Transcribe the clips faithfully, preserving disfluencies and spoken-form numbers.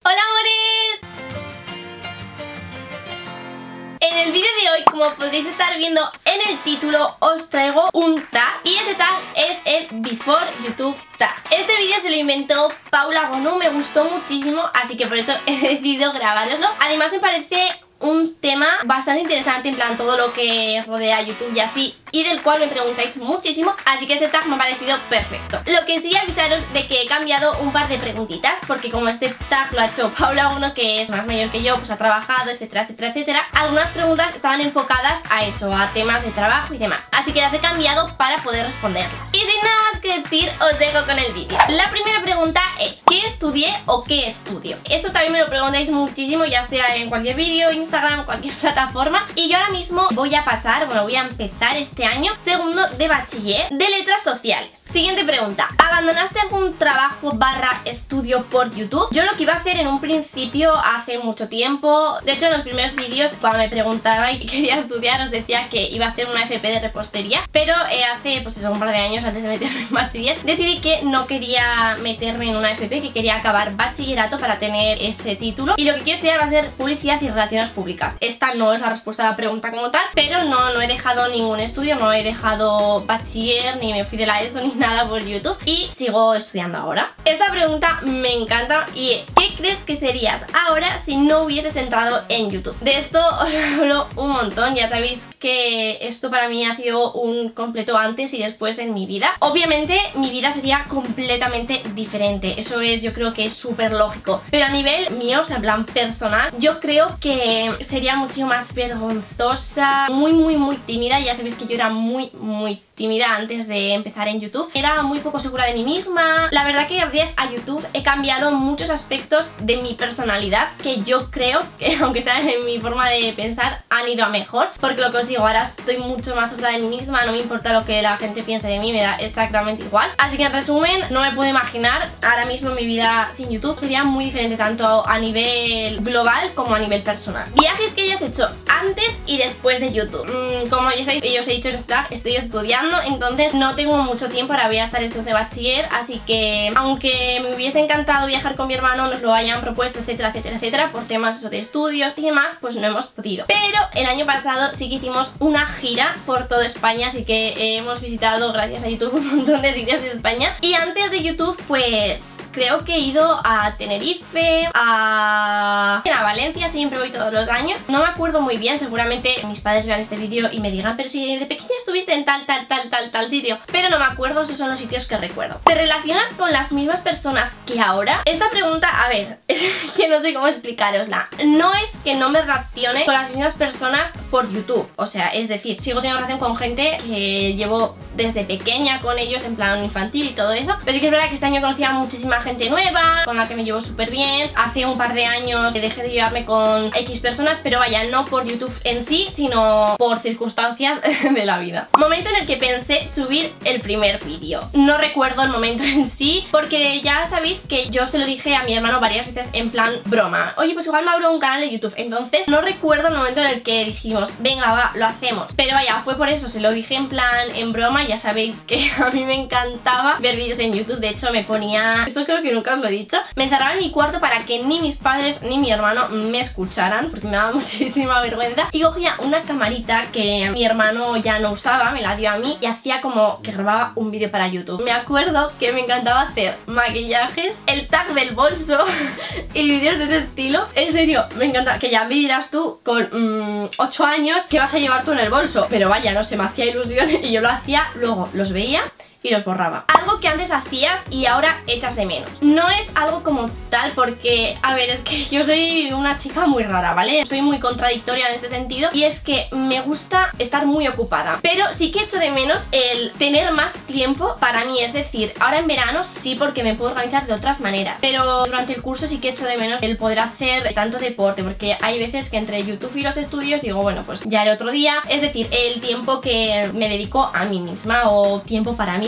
¡Hola, amores! En el vídeo de hoy, como podréis estar viendo en el título, os traigo un tag, y ese tag es el Before YouTube Tag. Este vídeo se lo inventó Paula Gonu, me gustó muchísimo, así que por eso he decidido grabároslo. Además me parece un tema bastante interesante, en plan todo lo que rodea a YouTube y así, y del cual me preguntáis muchísimo, así que este tag me ha parecido perfecto. Lo que sí, avisaros de que he cambiado un par de preguntitas, porque como este tag lo ha hecho Paula Gonu, que es más mayor que yo, pues ha trabajado, etcétera, etcétera, etcétera, algunas preguntas estaban enfocadas a eso, a temas de trabajo y demás, así que las he cambiado para poder responderlas. Y sin nada más que decir, os dejo con el vídeo. La primera pregunta es: ¿qué estudié o qué estudio? Esto también me lo preguntáis muchísimo, ya sea en cualquier vídeo, Instagram, cualquier plataforma. Y yo ahora mismo voy a pasar, bueno, voy a empezar este año segundo de bachiller de letras sociales. Siguiente pregunta: ¿abandonaste algún trabajo barra estudio por YouTube? Yo lo que iba a hacer en un principio hace mucho tiempo, de hecho en los primeros vídeos cuando me preguntabais si quería estudiar os decía que iba a hacer una F P de repostería, pero eh, hace pues eso, un par de años antes de meterme en bachiller decidí que no quería meterme en una F P, que quería acabar bachillerato para tener ese título, y lo que quiero estudiar va a ser publicidad y relaciones públicas. Esta no es la respuesta a la pregunta como tal, pero no, no he dejado ningún estudio, no he dejado bachiller, ni me fui de la ESO ni nada por YouTube, y sigo estudiando ahora. Esta pregunta me encanta y es: ¿qué crees que serías ahora si no hubieses entrado en YouTube? De esto os hablo un montón, ya sabéis que esto para mí ha sido un completo antes y después en mi vida. Obviamente mi vida sería completamente diferente, eso es, yo creo que es súper lógico, pero a nivel mío, o sea, en plan personal, yo creo que sería mucho más vergonzosa, muy muy muy tímida. Ya sabéis que yo era muy muy tímida antes de empezar en YouTube, era muy poco segura de mí misma. La verdad que gracias a YouTube he cambiado muchos aspectos de mi personalidad, que yo creo que, aunque sea en mi forma de pensar, han ido a mejor, porque lo que os digo, ahora estoy mucho más segura de mí misma, no me importa lo que la gente piense de mí, me da exactamente igual. Así que en resumen, no me puedo imaginar ahora mismo mi vida sin YouTube, sería muy diferente tanto a nivel global como a nivel personal. Viajes que hayas hecho antes y después de YouTube. Mm, como ya sabéis, yo os he dicho en este tag, estoy estudiando, entonces no tengo mucho tiempo, ahora voy a estar estudiando de bachiller, así que aunque me hubiese encantado viajar con mi hermano, nos lo hayan propuesto, etcétera, etcétera, etcétera, por temas eso de estudios y demás, pues no hemos podido. Pero el año pasado sí que hicimos una gira por toda España, así que hemos visitado, gracias a YouTube, un montón de sitios de España. Y antes de YouTube, pues creo que he ido a Tenerife, a... a Valencia, siempre voy todos los años. No me acuerdo muy bien, seguramente mis padres vean este vídeo y me digan: pero si de pequeña estuviste en tal, tal, tal, tal, tal sitio. Pero no me acuerdo, esos son los sitios que recuerdo. ¿Te relacionas con las mismas personas que ahora? Esta pregunta, a ver, es que no sé cómo explicarosla. No es que no me relacione con las mismas personas por YouTube, o sea, es decir, sigo teniendo relación con gente que llevo desde pequeña con ellos, en plan infantil y todo eso, pero sí que es verdad que este año conocí a muchísima gente nueva, con la que me llevo súper bien. Hace un par de años dejé de llevarme con X personas, pero vaya, no por YouTube en sí, sino por circunstancias de la vida. Momento en el que pensé subir el primer vídeo. No recuerdo el momento en sí, porque ya sabéis que yo se lo dije a mi hermano varias veces en plan broma: oye, pues igual me abro un canal de YouTube. Entonces no recuerdo el momento en el que dijimos: venga, va, lo hacemos. Pero vaya, fue por eso, se lo dije en plan en broma. Ya sabéis que a mí me encantaba ver vídeos en YouTube, de hecho me ponía... esto creo que nunca os lo he dicho, me encerraba en mi cuarto para que ni mis padres ni mi hermano me escucharan, porque me daba muchísima vergüenza, y cogía una camarita que mi hermano ya no usaba, me la dio a mí, y hacía como que grababa un vídeo para YouTube. Me acuerdo que me encantaba hacer maquillajes, el tag del bolso y vídeos de ese estilo. En serio, me encanta. Que ya me dirás tú, con mmm, ocho años, ¿qué vas a llevar tú en el bolso? Pero vaya, no sé, me hacía ilusión y yo lo hacía, luego los veía y los borraba. Algo que antes hacías y ahora echas de menos. No es algo como tal, porque, a ver, es que yo soy una chica muy rara, ¿vale? Soy muy contradictoria en este sentido, y es que me gusta estar muy ocupada, pero sí que echo de menos el tener más tiempo para mí. Es decir, ahora en verano sí, porque me puedo organizar de otras maneras, pero durante el curso sí que echo de menos el poder hacer tanto deporte, porque hay veces que entre YouTube y los estudios digo, bueno, pues ya el otro día. Es decir, el tiempo que me dedico a mí misma, o tiempo para mí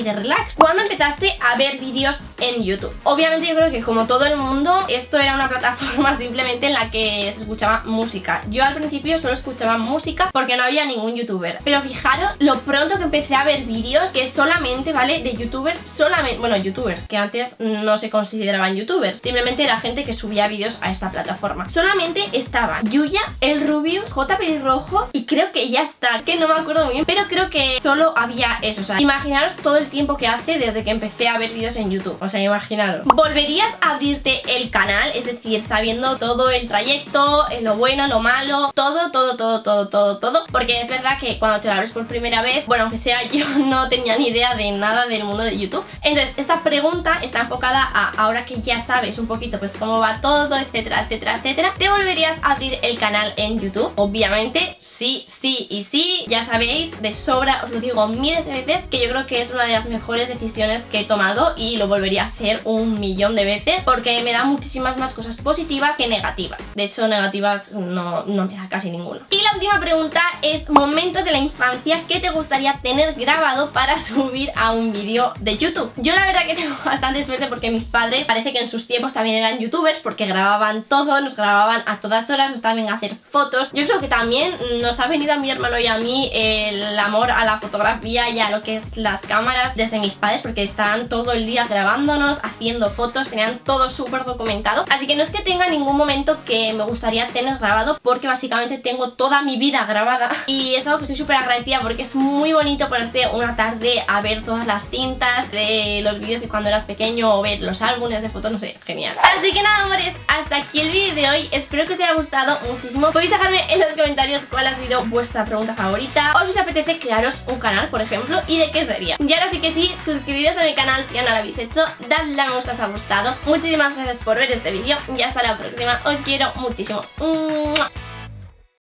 de relax. ¿Cuándo empezaste a ver vídeos en YouTube? Obviamente yo creo que como todo el mundo, esto era una plataforma simplemente en la que se escuchaba música. Yo al principio solo escuchaba música porque no había ningún youtuber. Pero fijaros lo pronto que empecé a ver vídeos que solamente, ¿vale? De youtubers, solamente, bueno, youtubers, que antes no se consideraban youtubers. Simplemente era gente que subía vídeos a esta plataforma. Solamente estaban Yuya, el Rubius, J Pelirrojo y creo que ya está, que no me acuerdo muy bien, pero creo que solo había eso. O sea, imaginaros todo el tiempo que hace desde que empecé a ver vídeos en YouTube. O sea, imaginaros. ¿Volverías a abrirte el canal? Es decir, sabiendo todo el trayecto, lo bueno, lo malo, todo, todo, todo, todo, todo, todo. Porque es verdad que cuando te lo abres por primera vez, bueno, aunque sea yo no tenía ni idea de nada del mundo de YouTube. Entonces, esta pregunta está enfocada a ahora que ya sabes un poquito pues cómo va todo, etcétera, etcétera, etcétera. ¿Te volverías a abrir el canal en YouTube? Obviamente, sí, sí y sí. Ya sabéis, de sobra, os lo digo miles de veces, que yo creo que es una de las mejores decisiones que he tomado y lo volvería a hacer un millón de veces porque me da muchísimas más cosas positivas que negativas. De hecho, negativas no, no me da casi ninguna. Y la última pregunta es momento de la infancia que te gustaría tener grabado para subir a un vídeo de YouTube. Yo la verdad que tengo bastante suerte porque mis padres parece que en sus tiempos también eran youtubers porque grababan todo, nos grababan a todas horas, nos también a hacer fotos. Yo creo que también nos ha venido a mi hermano y a mí el amor a la fotografía y a lo que es las cámaras desde mis padres porque estaban todo el día grabándonos, haciendo fotos, tenían todo súper documentado. Así que no es que tenga ningún momento que me gustaría tener grabado porque básicamente tengo toda mi vida grabada y es algo que estoy súper agradecida porque es muy bonito ponerte una tarde a ver todas las cintas de los vídeos de cuando eras pequeño o ver los álbumes de fotos, no sé, genial. Así que nada, amores, hasta aquí el vídeo de hoy. Espero que os haya gustado muchísimo. Podéis dejarme en los comentarios cuál ha sido vuestra pregunta favorita o si os apetece crearos un canal, por ejemplo, y de qué sería. Y ahora sí que sí, suscribiros a mi canal si aún no lo habéis hecho, dadle a me gusta si os ha gustado. Muchísimas gracias por ver este vídeo y hasta la próxima. Os quiero muchísimo. ¡Mua!